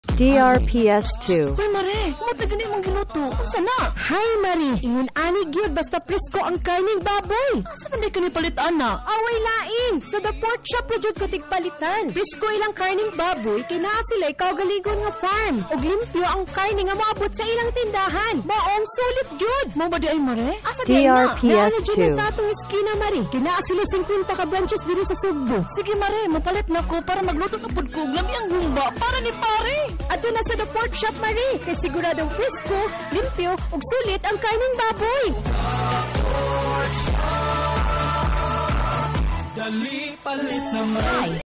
DRPS 2. Hoy Mare, kumata gani mong giluto. Sana? Hi Mari, ingon ani gyud basta presko ang karning baboy. Asa man day kani palit ana? Away laing. So the pork shop na jud ko tigpalitan. Presko ilang karning baboy kay naa sila kaugalingon nga farm. Ug limpyo ang karne nga moabot sa ilang tindahan. Maong sulit jud. Mo ba di ay Mare? Asa di na? DRPS 2. Sa atong eskina Mari. Kinaa sila 50 ka branches diri sa Cebu. Sige Mare, mapalit na ko para magluto na pud ko lami ang humba para ni pare. Ato na sa the pork shop Mari. Kay siguradong presko, limpyo ug sulit ang karning baboy. Dali palit na